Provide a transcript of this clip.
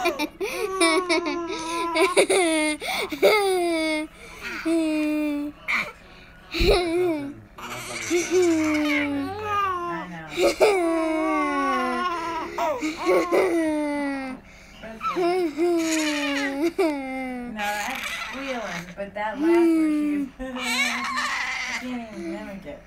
that's squealing, but that laugh where she goes, I can't even mimic it.